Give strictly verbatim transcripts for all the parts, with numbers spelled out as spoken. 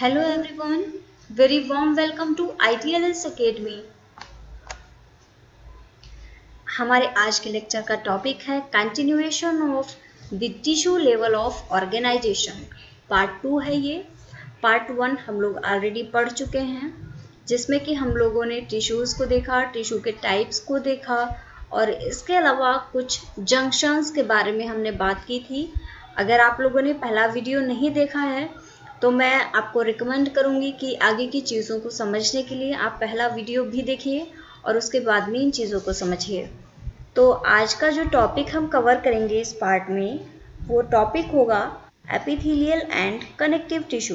Hello everyone, very warm welcome to I T L S Academy। हमारे आज के lecture का टॉपिक है continuation of the tissue level of organisation. Part two है ये। Part one हम लोग ऑलरेडी पढ़ चुके हैं, जिसमें कि हम लोगों ने टिश्यूज़ को देखा, टिश्यू के टाइप्स को देखा और इसके अलावा कुछ जंक्शंस के बारे में हमने बात की थी। अगर आप लोगों ने पहला वीडियो नहीं देखा है तो मैं आपको रिकमेंड करूंगी कि आगे की चीज़ों को समझने के लिए आप पहला वीडियो भी देखिए और उसके बाद में इन चीज़ों को समझिए। तो आज का जो टॉपिक हम कवर करेंगे इस पार्ट में, वो टॉपिक होगा एपिथेलियल एंड कनेक्टिव टिश्यू।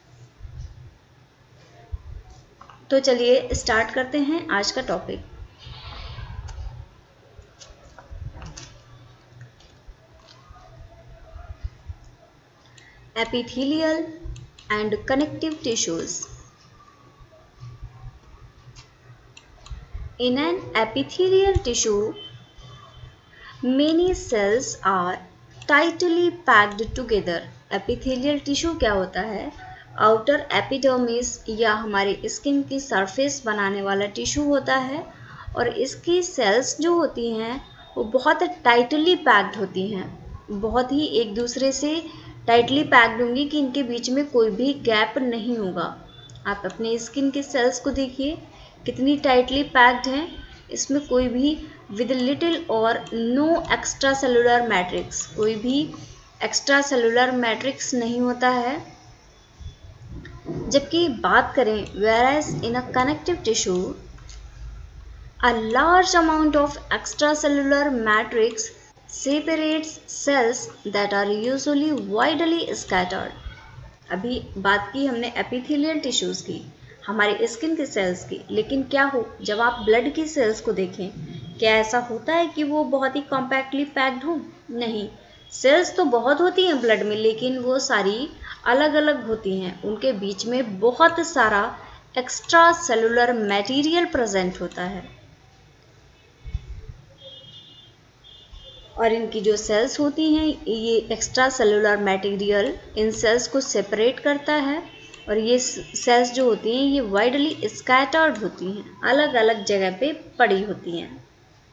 तो चलिए स्टार्ट करते हैं आज का topic. Epithelial and connective tissues. In an epithelial tissue, many cells are tightly packed together. Epithelial tissue क्या होता है? Outer epidermis या हमारे स्किन की सरफेस बनाने वाला टिश्यू होता है और इसकी सेल्स जो होती हैं वो बहुत टाइटली पैक्ड होती हैं, बहुत ही एक दूसरे से टाइटली पैक्ड होंगी कि इनके बीच में कोई भी गैप नहीं होगा। आप अपने स्किन के सेल्स को देखिए कितनी टाइटली पैक्ड हैं, इसमें कोई भी विद लिटिल और नो एक्स्ट्रा सेलुलर मैट्रिक्स, कोई भी एक्स्ट्रा सेलुलर मैट्रिक्स नहीं होता है। जबकि बात करें whereas in a connective tissue a large amount of extra cellular matrix separates cells that are usually widely scattered। अभी बात की हमने एपिथेलियल टिश्यूज़ की, हमारे स्किन के सेल्स की, लेकिन क्या हो जब आप ब्लड की सेल्स को देखें, क्या ऐसा होता है कि वो बहुत ही कॉम्पैक्टली पैक्ड हो? नहीं, सेल्स तो बहुत होती हैं ब्लड में, लेकिन वो सारी अलग अलग होती हैं, उनके बीच में बहुत सारा एक्स्ट्रा सेलुलर मटेरियल प्रेजेंट होता है और इनकी जो सेल्स होती हैं, ये एक्स्ट्रा सेलुलर मटेरियल इन सेल्स को सेपरेट करता है और ये सेल्स जो होती हैं ये वाइडली स्कैटर्ड होती हैं, अलग अलग जगह पे पड़ी होती हैं।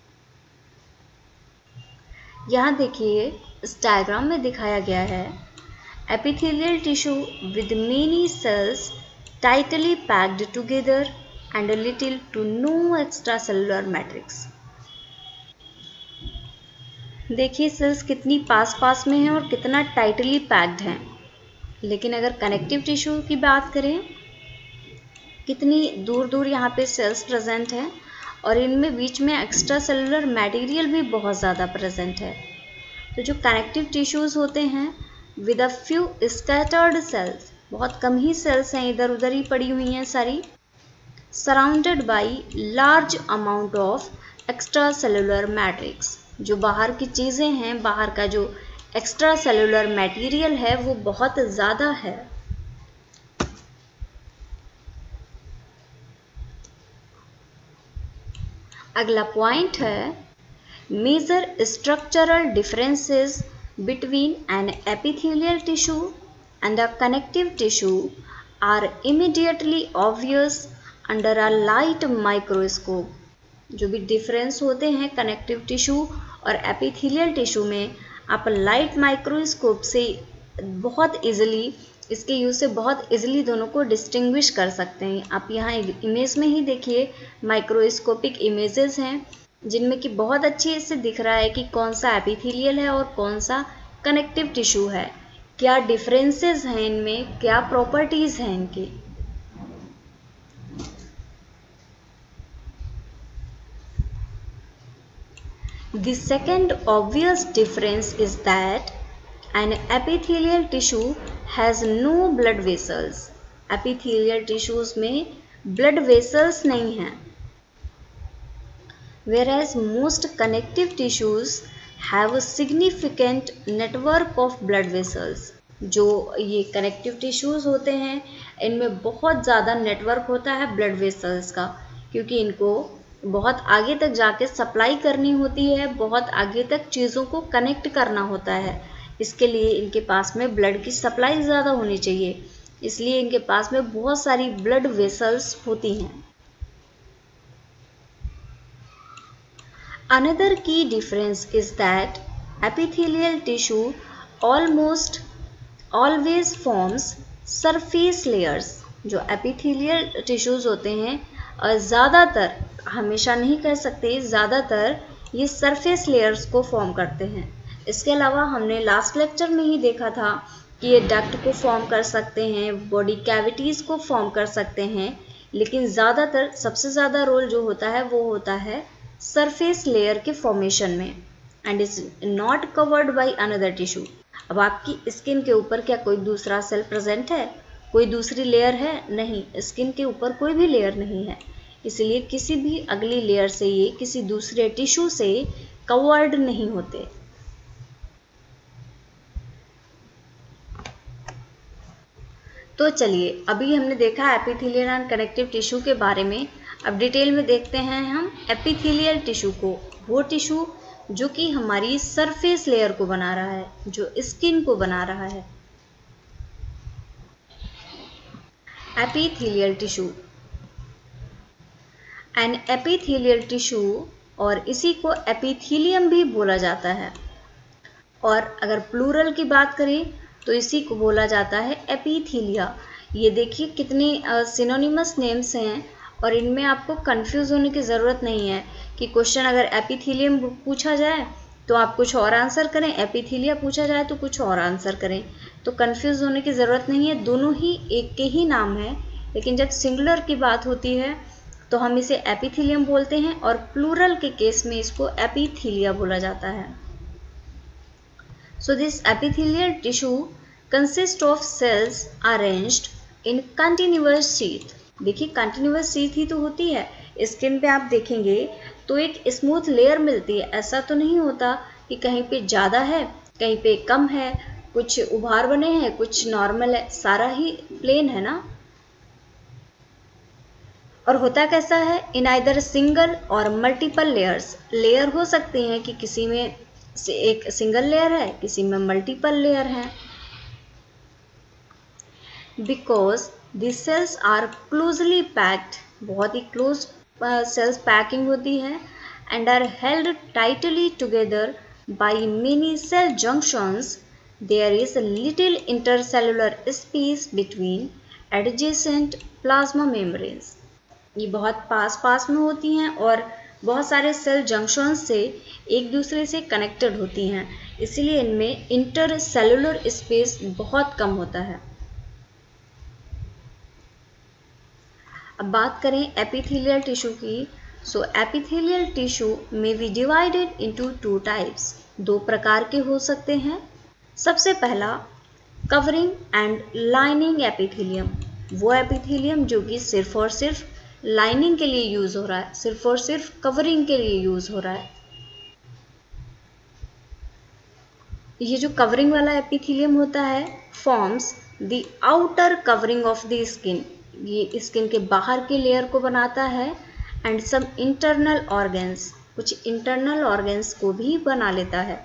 यहाँ देखिए इस डायग्राम में दिखाया गया है epithelial tissue with many cells tightly packed together and little to no extra cellular matrix. देखिए सेल्स कितनी पास पास में हैं और कितना टाइटली पैक्ड हैं। लेकिन अगर कनेक्टिव टिश्यू की बात करें, कितनी दूर दूर यहाँ पे सेल्स प्रेजेंट हैं और इनमें बीच में एक्स्ट्रा सेलुलर मटेरियल भी बहुत ज़्यादा प्रेजेंट है। तो जो कनेक्टिव टिश्यूज़ होते हैं with a few scattered cells, बहुत कम ही सेल्स हैं, इधर उधर ही पड़ी हुई हैं सारी, surrounded by large amount of extra cellular matrix. जो बाहर की चीज़ें हैं, बाहर का जो एक्स्ट्रा सेलुलर मटेरियल है वो बहुत ज़्यादा है। अगला पॉइंट है major structural differences between an epithelial tissue and a connective tissue are immediately obvious under a light microscope. जो भी डिफरेंस होते हैं कनेक्टिव टिश्यू और एपिथेलियल टिश्यू में, आप लाइट माइक्रोस्कोप से बहुत इजीली, इसके यूज़ से बहुत इजीली दोनों को डिस्टिंग्विश कर सकते हैं। आप यहाँ इमेज में ही देखिए माइक्रोस्कोपिक इमेजेस हैं जिनमें कि बहुत अच्छे से दिख रहा है कि कौन सा एपिथेलियल है और कौन सा कनेक्टिव टिश्यू है, क्या डिफरेंसेस हैं इनमें, क्या प्रॉपर्टीज़ हैं इनकी। The second obvious difference is that an epithelial tissue has no blood vessels. Epithelial tissues में blood vessels नहीं हैं, whereas most connective tissues have a significant network of blood vessels. जो ये connective tissues होते हैं इनमें बहुत ज़्यादा नेटवर्क होता है blood vessels का, क्योंकि इनको बहुत आगे तक जाके सप्लाई करनी होती है, बहुत आगे तक चीज़ों को कनेक्ट करना होता है, इसके लिए इनके पास में ब्लड की सप्लाई ज़्यादा होनी चाहिए। इसलिए इनके पास में बहुत सारी ब्लड वेसल्स होती हैं। Another key difference is that epithelial tissue almost always forms surface layers। जो epithelial tissues होते हैं ज़्यादातर, हमेशा नहीं कह सकते, ज़्यादातर ये surface layers को form करते हैं। इसके अलावा हमने लास्ट लेक्चर में ही देखा था कि ये डक्ट को फॉर्म कर सकते हैं, बॉडी कैविटीज़ को फॉर्म कर सकते हैं, लेकिन ज़्यादातर सबसे ज़्यादा रोल जो होता है वो होता है सरफेस लेयर के फॉर्मेशन में, and is not covered by another tissue. अब आपकी स्किन के ऊपर क्या कोई दूसरा सेल प्रेजेंट है, कोई दूसरी लेयर है? नहीं, स्किन के ऊपर कोई भी लेयर नहीं है, इसलिए किसी भी अगली लेयर से ये किसी दूसरे टिश्यू से कवर्ड नहीं होते। तो चलिए, अभी हमने देखा एपिथेलियल एंड कनेक्टिव टिश्यू के बारे में। अब डिटेल में देखते हैं हम एपिथेलियल टिश्यू को, वो टिश्यू जो कि हमारी सरफेस लेयर को बना रहा है, जो स्किन को बना रहा है। Epithelial tissue, an epithelial tissue, और इसी को एपिथेलियम भी बोला जाता है, और अगर प्लूरल की बात करें तो इसी को बोला जाता है एपिथेलिया। ये देखिए कितने सिनोनिमस नेम्स हैं, और इनमें आपको कंफ्यूज होने की ज़रूरत नहीं है कि क्वेश्चन अगर एपिथेलियम पूछा जाए तो आप कुछ और आंसर करें, एपिथेलिया पूछा जाए तो कुछ और आंसर करें, तो कंफ्यूज होने की ज़रूरत नहीं है। दोनों ही एक के ही नाम है, लेकिन जब सिंगुलर की बात होती है तो हम इसे एपिथेलियम बोलते हैं, और प्लूरल के केस में इसको एपिथेलिया बोला जाता है। So this epithelial tissue consists of cells arranged in continuous sheath। देखिए continuous sheath ही तो होती है, स्किन पे आप देखेंगे तो एक स्मूथ लेयर मिलती है। ऐसा तो नहीं होता कि कहीं पे ज़्यादा है, कहीं पे कम है, कुछ उभार बने हैं, कुछ नॉर्मल है, सारा ही प्लेन है ना। और होता कैसा है, इन आइदर सिंगल और मल्टीपल लेयर्स। लेयर हो सकती हैं कि किसी में से एक सिंगल लेयर है, किसी में मल्टीपल लेयर है। Because the cells are closely packed, बहुत ही क्लोज सेल्स पैकिंग होती है, and are held tightly together by many cell junctions, there is little intercellular space between adjacent plasma membranes. ये बहुत पास पास में होती हैं और बहुत सारे सेल जंक्शन से एक दूसरे से कनेक्टेड होती हैं, इसलिए इनमें इंटर सेलुलर स्पेस बहुत कम होता है। अब बात करें एपिथेलियल टिश्यू की, so epithelial tissue may be divided into two types. दो प्रकार के हो सकते हैं। सबसे पहला कवरिंग एंड लाइनिंग एपिथेलियम, वो एपिथेलियम जो कि सिर्फ और सिर्फ लाइनिंग के लिए यूज हो रहा है, सिर्फ और सिर्फ कवरिंग के लिए यूज हो रहा है। ये जो कवरिंग वाला एपिथेलियम होता है forms the outer covering of the skin, ये स्किन के बाहर के लेयर को बनाता है, एंड सम इंटरनल ऑर्गन्स, कुछ इंटरनल ऑर्गन्स को भी बना लेता है।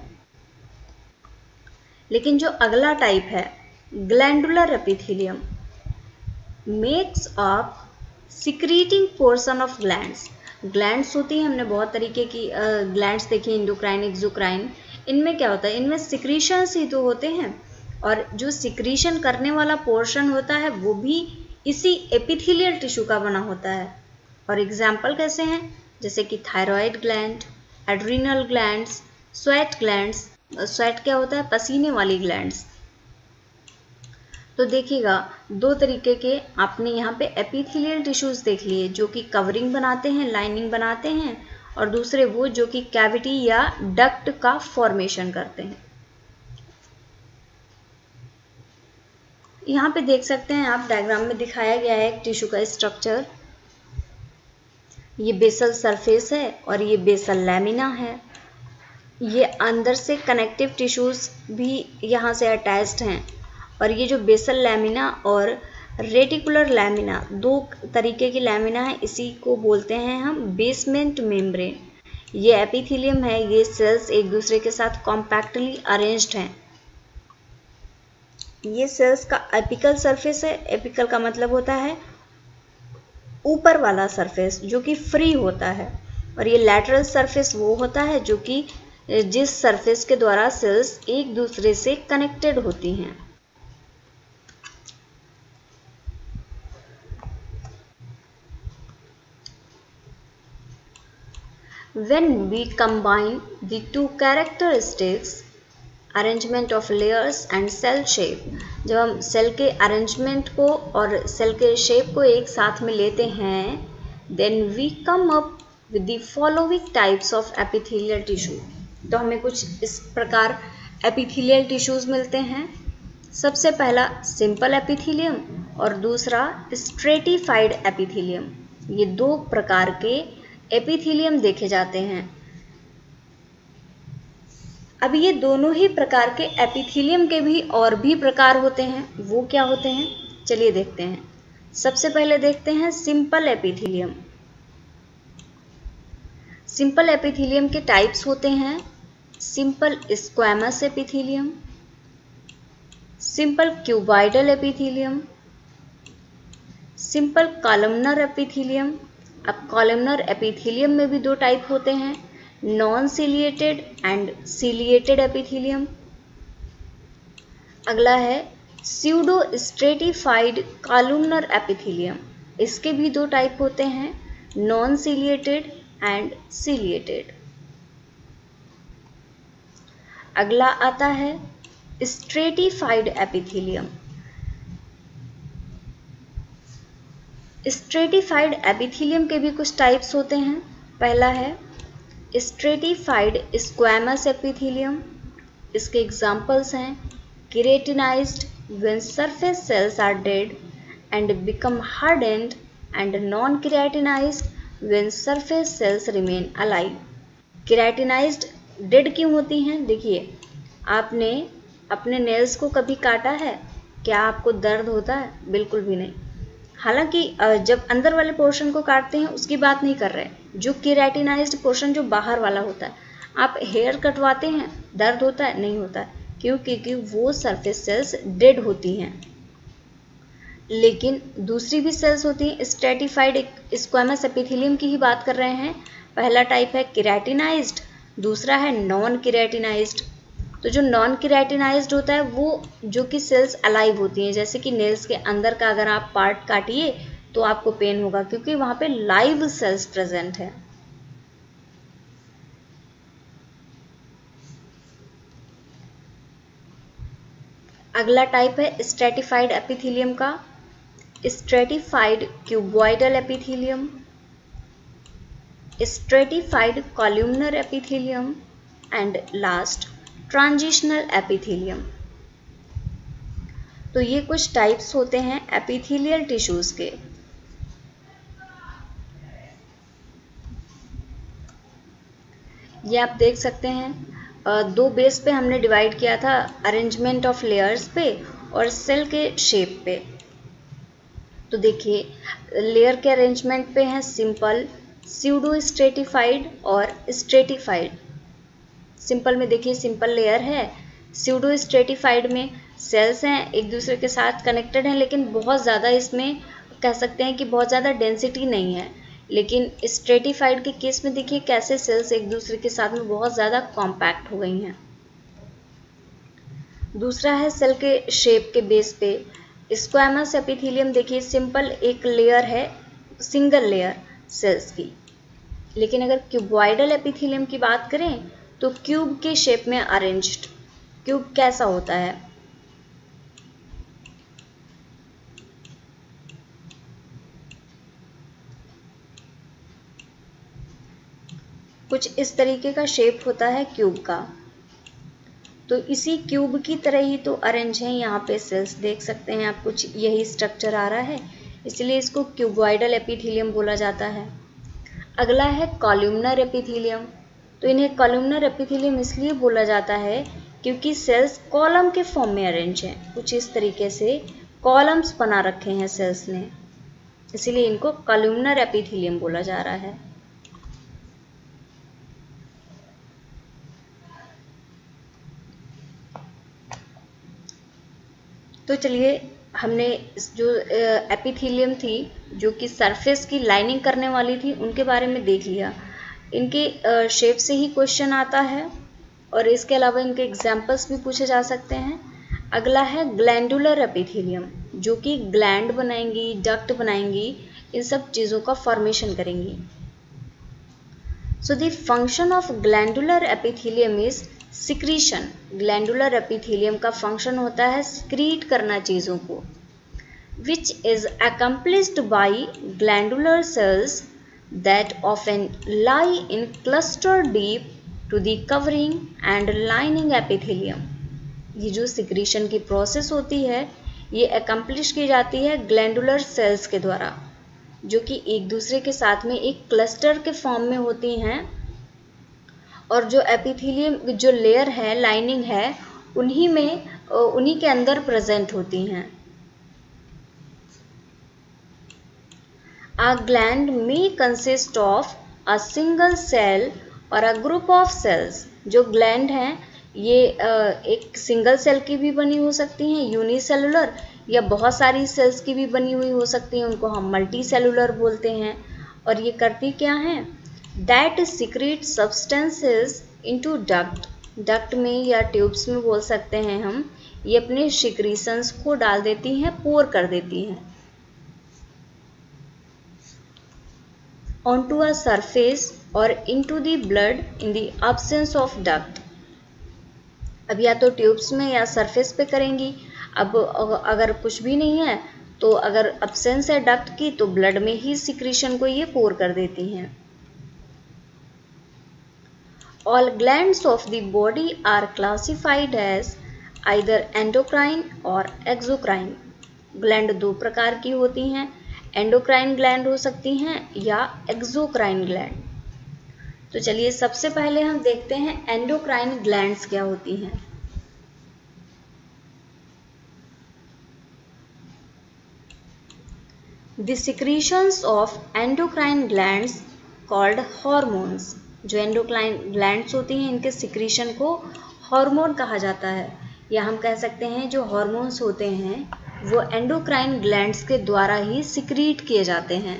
लेकिन जो अगला टाइप है glandular epithelium, makes up secreting portion of glands. Glands होती हैं, हमने बहुत तरीके की ग्लैंड्स देखी, इंडोक्राइन, एक्सोक्राइन। इनमें क्या होता है, इनमें सिक्रीशंस ही तो होते हैं, और जो सिक्रीशन करने वाला पोर्शन होता है वो भी इसी एपिथेलियल टिश्यू का बना होता है। और एग्जाम्पल कैसे हैं, जैसे कि thyroid gland, adrenal glands, sweat glands. Sweat क्या होता है, पसीने वाली ग्लैंड्स। तो देखिएगा दो तरीके के आपने यहाँ पे एपिथेलियल टिश्यूज देख लिए, जो कि कवरिंग बनाते हैं, लाइनिंग बनाते हैं, और दूसरे वो जो कि कैविटी या डक्ट का फॉर्मेशन करते हैं। यहाँ पे देख सकते हैं आप, डायग्राम में दिखाया गया है एक टिश्यू का स्ट्रक्चर। ये बेसल सरफेस है और ये बेसल लैमिना है। ये अंदर से कनेक्टिव टिश्यूज भी यहाँ से अटैच्ड हैं, और ये जो बेसल लैमिना और रेटिकुलर लैमिना, दो तरीके की लैमिना है, इसी को बोलते हैं हम बेसमेंट मेम्ब्रेन। ये एपिथेलियम है, ये सेल्स एक दूसरे के साथ कॉम्पैक्टली अरेंज्ड हैं। ये सेल्स का एपिकल सरफेस है। एपिकल का मतलब होता है ऊपर वाला सरफेस जो कि फ्री होता है, और ये लैटरल सरफेस वो होता है जो कि जिस सरफेस के द्वारा सेल्स एक दूसरे से कनेक्टेड होती हैं। When we combine the two characteristics, arrangement of layers and cell shape, जब हम सेल के अरेंजमेंट को और सेल के शेप को एक साथ में लेते हैं, then we come up with the following types of epithelial tissue, तो हमें कुछ इस प्रकार एपिथेलियल टिश्यूज मिलते हैं। सबसे पहला सिंपल एपिथेलियम और दूसरा स्ट्रेटिफाइड एपिथेलियम। ये दो प्रकार के एपिथेलियम देखे जाते हैं। अब ये दोनों ही प्रकार के एपिथेलियम के भी और भी प्रकार होते हैं, वो क्या होते हैं चलिए देखते हैं। सबसे पहले देखते हैं सिंपल एपिथेलियम। सिंपल एपिथेलियम के टाइप्स होते हैं simple squamous epithelium, simple cuboidal epithelium, simple columnar epithelium. अब कॉलमनर एपिथेलियम में भी दो टाइप होते हैं, non ciliated and ciliated epithelium. अगला है स्यूडो स्ट्रेटिफाइड कॉलमनर एपिथेलियम। इसके भी दो टाइप होते हैं, नॉन सिलिएटेड एंड सिलिएटेड। अगला आता है स्ट्रेटिफाइड एपिथेलियम। स्ट्रेटिफाइड एपिथेलियम के भी कुछ टाइप्स होते हैं। पहला है स्ट्रेटिफाइड स्क्वैमस एपिथेलियम। इसके एग्जांपल्स हैं keratinised when surface cells are dead and become hardened and non keratinised when surface cells remain alive. Keratinised dead क्यों होती हैं? देखिए, आपने अपने नेल्स को कभी काटा है? क्या आपको दर्द होता है? बिल्कुल भी नहीं। हालांकि जब अंदर वाले पोर्शन को काटते हैं उसकी बात नहीं कर रहे, जो केराटिनाइज्ड पोर्शन जो बाहर वाला होता है, आप हेयर कटवाते हैं, दर्द होता है? नहीं होता है। क्यों? क्योंकि वो सरफेस सेल्स डेड होती हैं। लेकिन दूसरी भी सेल्स होती हैं, स्ट्रेटिफाइड स्क्वैमस एपिथेलियम की ही बात कर रहे हैं। पहला टाइप है केराटिनाइज्ड, दूसरा है नॉन केराटिनाइज्ड। तो जो नॉन केराटिनाइज्ड होता है वो जो कि सेल्स अलाइव होती हैं, जैसे कि नेल्स के अंदर का अगर आप पार्ट काटिए तो आपको पेन होगा क्योंकि वहां पे लाइव सेल्स प्रेजेंट है। अगला टाइप है स्ट्रेटिफाइड एपिथेलियम का, stratified cuboidal epithelium, stratified columnar epithelium and last transitional epithelium. तो ये कुछ टाइप्स होते हैं एपिथेलियल टिश्यूज के। ये आप देख सकते हैं, दो बेस पे हमने डिवाइड किया था, अरेंजमेंट ऑफ लेयर्स पे और सेल के शेप पे। तो देखिए, लेयर के अरेंजमेंट पे हैं सिंपल, स्यूडो स्ट्रेटिफाइड और स्ट्रेटिफाइड। सिंपल में देखिए सिंपल लेयर है, स्यूडो स्ट्रेटिफाइड में सेल्स हैं एक दूसरे के साथ कनेक्टेड हैं, लेकिन बहुत ज़्यादा इसमें कह सकते हैं कि बहुत ज़्यादा डेंसिटी नहीं है। लेकिन स्ट्रेटिफाइड के केस में देखिए कैसे सेल्स एक दूसरे के साथ में बहुत ज़्यादा कॉम्पैक्ट हो गई हैं। दूसरा है सेल के शेप के बेस पे स्क्वैमस एपिथेलियम। देखिए सिंपल एक लेयर है, सिंगल लेयर सेल्स की। लेकिन अगर क्यूबॉइडल एपिथेलियम की बात करें तो क्यूब के शेप में अरेंज्ड। क्यूब कैसा होता है? कुछ इस तरीके का शेप होता है क्यूब का। तो इसी क्यूब की तरह ही तो अरेंज है यहाँ पे सेल्स, देख सकते हैं आप, कुछ यही स्ट्रक्चर आ रहा है, इसलिए इसको क्यूबॉइडल एपिथेलियम बोला जाता है। अगला है कॉलमनर एपिथेलियम। तो इन्हें कॉलमनर एपिथेलियम इसलिए बोला जाता है क्योंकि सेल्स कॉलम के फॉर्म में अरेंज हैं, कुछ इस तरीके से कॉलम्स बना रखे हैं सेल्स ने, इसीलिए इनको कॉलमनर एपिथेलियम बोला जा रहा है। तो चलिए, हमने जो एपिथेलियम थी जो कि सरफेस की लाइनिंग करने वाली थी उनके बारे में देख लिया। इनके शेप से ही क्वेश्चन आता है और इसके अलावा इनके एग्जाम्पल्स भी पूछे जा सकते हैं। अगला है ग्लैंडुलर एपिथेलियम, जो कि ग्लैंड बनाएंगी, डक्ट बनाएंगी, इन सब चीज़ों का फॉर्मेशन करेंगी। So the function of glandular epithelium is secretion. Glandular epithelium का फंक्शन होता है सिक्रीट करना चीज़ों को, which is accomplished by glandular cells that often lie in cluster deep to the covering and lining epithelium। ये जो secretion की process होती है ये accomplish की जाती है ग्लैंडुलर सेल्स के द्वारा, जो कि एक दूसरे के साथ में एक क्लस्टर के फॉर्म में होती हैं और जो एपिथेलियम जो लेयर है, लाइनिंग है, उन्हीं में उन्हीं के अंदर प्रेजेंट होती हैं। A gland may consist of a single cell और a group of cells। जो ग्लैंड हैं ये एक सिंगल सेल की भी बनी हो सकती हैं, यूनिसेलुलर, या बहुत सारी सेल्स की भी बनी हुई हो सकती हैं, उनको हम मल्टी सेलुलर बोलते हैं। और ये करती क्या हैं? That secrete substances into duct. Duct में या ट्यूब्स में बोल सकते हैं हम, ये अपने सिक्रीशंस को डाल देती हैं, पोर कर देती हैं onto a surface or into the blood in the absence of duct। अब या तो ट्यूब्स में या सरफेस पे करेंगी। अब अगर कुछ भी नहीं है तो अगर अब्सेंस है डक्ट की तो ब्लड में ही सिक्रीशन को ये पोर कर देती हैं। All glands of the body are classified as either endocrine or exocrine। Gland दो प्रकार की होती हैं, एंडोक्राइन ग्लैंड हो सकती हैं या एक्सोक्राइन ग्लैंड। तो चलिए सबसे पहले हम देखते हैं एंडोक्राइन ग्लैंड्स क्या होती हैं। The secretions of endocrine glands called hormones. जो एंडोक्राइन ग्लैंड्स होती हैं इनके सिक्रीशन को हार्मोन कहा जाता है, या हम कह सकते हैं जो हार्मोन्स होते हैं वो एंडोक्राइन ग्लैंड्स के द्वारा ही सिक्रीट किए जाते हैं।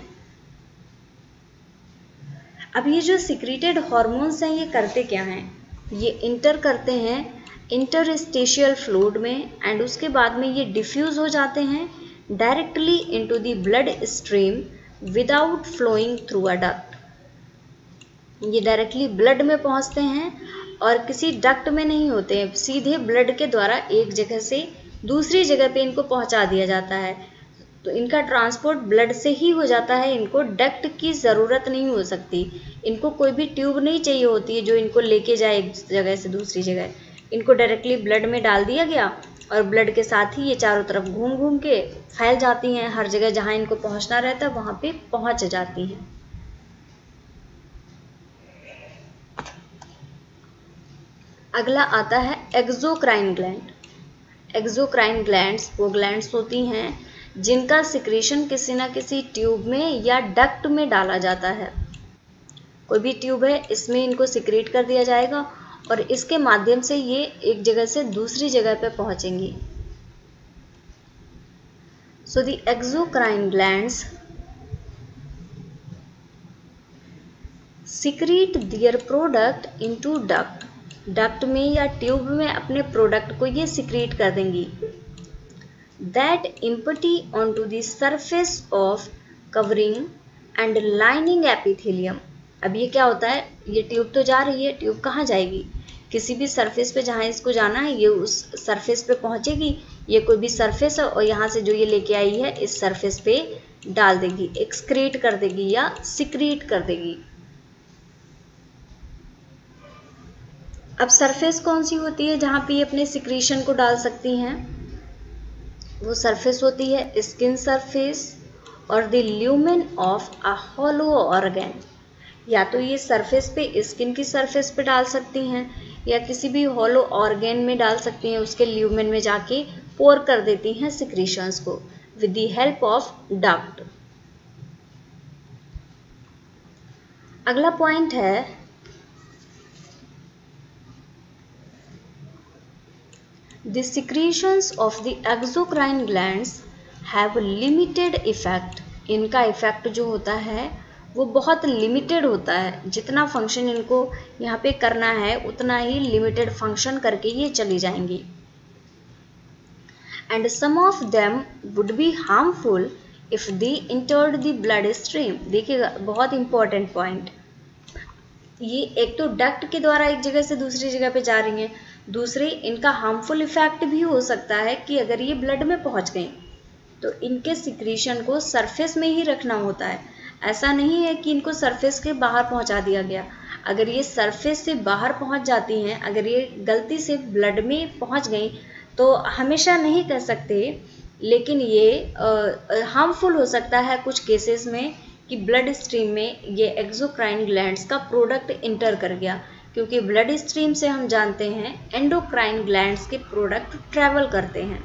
अब ये जो सिक्रीटेड हार्मोन्स हैं ये करते क्या हैं? ये इंटर करते हैं इंटरस्टिशियल फ्लूइड में एंड उसके बाद में ये डिफ्यूज हो जाते हैं directly into the blood stream without flowing through a duct. ये डायरेक्टली ब्लड में पहुंचते हैं और किसी डक्ट में नहीं होते हैं, सीधे ब्लड के द्वारा एक जगह से दूसरी जगह पे इनको पहुंचा दिया जाता है। तो इनका ट्रांसपोर्ट ब्लड से ही हो जाता है, इनको डक्ट की ज़रूरत नहीं हो सकती, इनको कोई भी ट्यूब नहीं चाहिए होती है जो इनको लेके जाए एक जगह से दूसरी जगह। इनको डायरेक्टली ब्लड में डाल दिया गया और ब्लड के साथ ही ये चारों तरफ घूम घूम के फैल जाती हैं, हर जगह जहाँ इनको पहुँचना रहता है वहाँ पे पहुँच जाती हैं। अगला आता है एक्सोक्राइन ग्लैंड। एक्सोक्राइन ग्लैंड्स वो ग्लैंड्स होती हैं जिनका सिक्रीशन किसी न किसी ट्यूब में या डक्ट में डाला जाता है। कोई भी ट्यूब है इसमें इनको सिक्रीट कर दिया जाएगा और इसके माध्यम से ये एक जगह से दूसरी जगह पे पहुंचेंगी। So the exocrine glands secrete their product into duct. Duct में या ट्यूब में अपने प्रोडक्ट को ये सिक्रीट कर देंगी। That empty onto the surface of covering and lining epithelium। अब ये क्या होता है? ये ट्यूब तो जा रही है, ट्यूब कहाँ जाएगी? किसी भी सरफेस पे जहाँ इसको जाना है ये उस सरफेस पे पहुँचेगी। ये कोई भी सरफेस है और यहाँ से जो ये लेके आई है इस सरफेस पे डाल देगी, एक्सक्रीट कर देगी या सिक्रीट कर देगी। अब सरफेस कौन सी होती है जहाँ पे ये अपने सिक्रीशन को डाल सकती हैं? वो सरफेस होती है स्किन सरफेस और the lumen of a hollow organ. या तो ये सरफेस पे स्किन की सरफेस पे डाल सकती हैं या किसी भी हॉलो ऑर्गन में डाल सकती हैं, उसके ल्यूमेन में जाके पोर कर देती हैं सिक्रीशंस को with the help of duct. अगला पॉइंट है The secretions of the exocrine glands have limited effect. इनका इफेक्ट जो होता है वो बहुत लिमिटेड होता है, जितना फंक्शन इनको यहाँ पे करना है उतना ही लिमिटेड फंक्शन करके ये चली जाएंगी. And some of them would be harmful if they entered the blood stream. देखिएगा बहुत इंपॉर्टेंट पॉइंट, ये एक तो डक्ट के द्वारा एक जगह से दूसरी जगह पे जा रही हैं, दूसरे इनका हार्मफुल इफेक्ट भी हो सकता है कि अगर ये ब्लड में पहुंच गई तो इनके सिक्रीशन को सरफेस में ही रखना होता है. ऐसा नहीं है कि इनको सरफेस के बाहर पहुंचा दिया गया. अगर ये सरफेस से बाहर पहुंच जाती हैं, अगर ये गलती से ब्लड में पहुंच गई तो हमेशा नहीं कह सकते, लेकिन ये हार्मफुल हो सकता है कुछ केसेस में कि ब्लड स्ट्रीम में ये एक्सोक्राइन ग्लैंड्स का प्रोडक्ट इंटर कर गया, क्योंकि ब्लड स्ट्रीम से हम जानते हैं एंडोक्राइन ग्लैंड्स के प्रोडक्ट ट्रैवल करते हैं.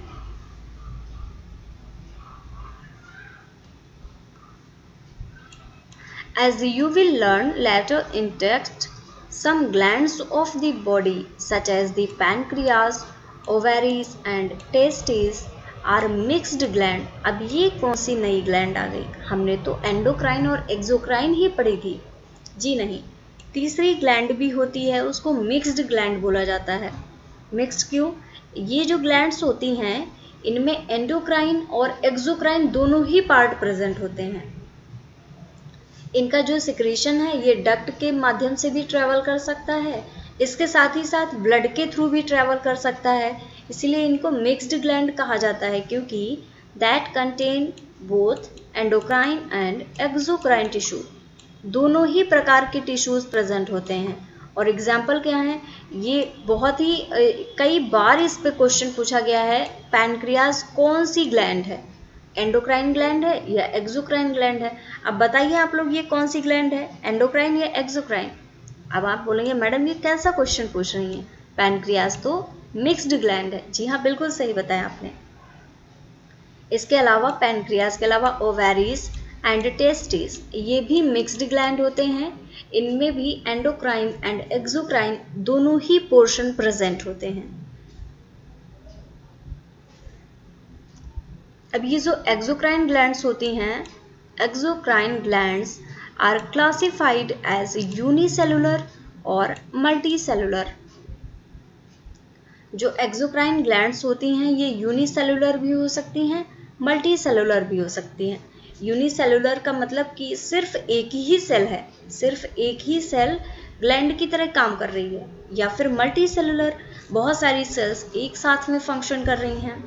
As you will learn later in text, some glands of the body such as the pancreas, ovaries and testes are mixed gland. अब ये कौन सी नई ग्लैंड आ गई? हमने तो एंडोक्राइन और एक्सोक्राइन ही पढ़ी थी. जी नहीं, तीसरी ग्लैंड भी होती है, उसको मिक्स्ड ग्लैंड बोला जाता है. मिक्स्ड क्यों? ये जो ग्लैंड्स होती हैं इनमें एंडोक्राइन और एक्सोक्राइन दोनों ही पार्ट प्रेजेंट होते हैं. इनका जो सिक्रीशन है ये डक्ट के माध्यम से भी ट्रैवल कर सकता है, इसके साथ ही साथ ब्लड के थ्रू भी ट्रैवल कर सकता है. इसीलिए इनको मिक्स्ड ग्लैंड कहा जाता है, क्योंकि that contain both endocrine and exocrine tissue. दोनों ही प्रकार के टिश्यूज प्रेजेंट होते हैं. और एग्जाम्पल क्या है, ये बहुत ही कई बार इस पे क्वेश्चन पूछा गया है, पैनक्रियाज कौन सी ग्लैंड है, एंडोक्राइन ग्लैंड है या एक्सोक्राइन ग्लैंड है? अब बताइए आप लोग ये कौन सी ग्लैंड है, एंडोक्राइन या एक्सोक्राइन? अब आप बोलेंगे मैडम ये कैसा क्वेश्चन पूछ रही हैं, पैनक्रियाज तो मिक्स्ड ग्लैंड है. जी हाँ, बिल्कुल सही बताया आपने. इसके अलावा पैनक्रियाज के अलावा ओवेरीज एंड टेस्टिस ये भी मिक्स्ड ग्लैंड होते हैं. इनमें भी एंडोक्राइन एंड एक्सोक्राइन दोनों ही पोर्शन प्रेजेंट होते हैं. अब ये जो एक्सोक्राइन ग्लैंड्स होती हैं, exocrine glands are classified as unicellular और मल्टीसेलुलर. जो एक्सोक्राइन ग्लैंड्स होती हैं ये यूनिसेलुलर भी हो सकती हैं, मल्टीसेलुलर भी हो सकती हैं. यूनिसेलुलर का मतलब कि सिर्फ एक ही सेल है, सिर्फ एक ही सेल ग्लैंड की तरह काम कर रही है, या फिर मल्टीसेलुलर बहुत सारी सेल्स एक साथ में फंक्शन कर रही हैं.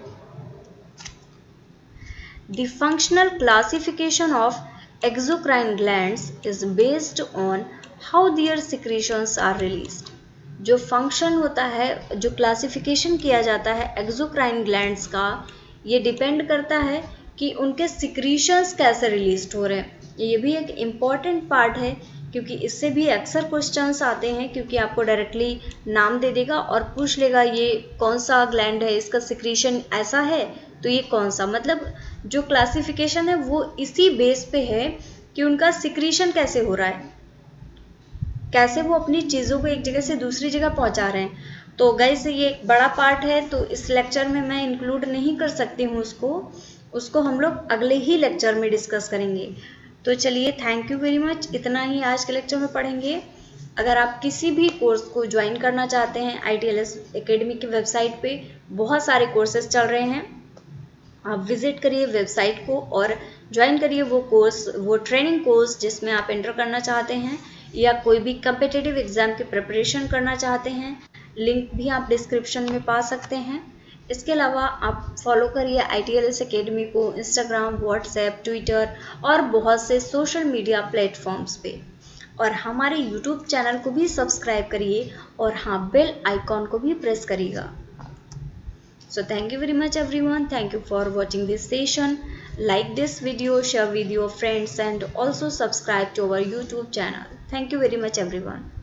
The functional classification of exocrine glands is based on how their secretions are released. जो फंक्शन होता है, जो क्लासिफिकेशन किया जाता है एक्सोक्राइन ग्लैंड्स का, ये डिपेंड करता है कि उनके सिक्रीशंस कैसे रिलीज हो रहे हैं. ये भी एक इम्पॉर्टेंट पार्ट है, क्योंकि इससे भी अक्सर क्वेश्चंस आते हैं, क्योंकि आपको डायरेक्टली नाम दे देगा और पूछ लेगा ये कौन सा ग्लैंड है, इसका सिक्रीशन ऐसा है तो ये कौन सा. मतलब जो क्लासिफिकेशन है वो इसी बेस पे है कि उनका सिक्रीशन कैसे हो रहा है, कैसे वो अपनी चीज़ों को एक जगह से दूसरी जगह पहुंचा रहे हैं. तो गाइस ये एक बड़ा पार्ट है, तो इस लेक्चर में मैं इंक्लूड नहीं कर सकती हूँ उसको उसको हम लोग अगले ही लेक्चर में डिस्कस करेंगे. तो चलिए, थैंक यू वेरी मच. इतना ही आज के लेक्चर में पढ़ेंगे. अगर आप किसी भी कोर्स को ज्वाइन करना चाहते हैं, I T L S academy की वेबसाइट पे बहुत सारे कोर्सेज चल रहे हैं. आप विजिट करिए वेबसाइट को और ज्वाइन करिए वो कोर्स, वो ट्रेनिंग कोर्स जिसमें आप एंटर करना चाहते हैं या कोई भी कम्पिटिटिव एग्जाम की प्रिपरेशन करना चाहते हैं. लिंक भी आप डिस्क्रिप्शन में पा सकते हैं. इसके अलावा आप फॉलो करिए I T L S academy को इंस्टाग्राम, व्हाट्सएप, ट्विटर और बहुत से सोशल मीडिया प्लेटफॉर्म्स पे. और हमारे यूट्यूब चैनल को भी सब्सक्राइब करिए और हाँ, बेल आइकॉन को भी प्रेस करिएगा. So thank you very much everyone. Thank you for watching this session. Like this video, share with your friends and also subscribe to our YouTube channel. Thank you very much everyone.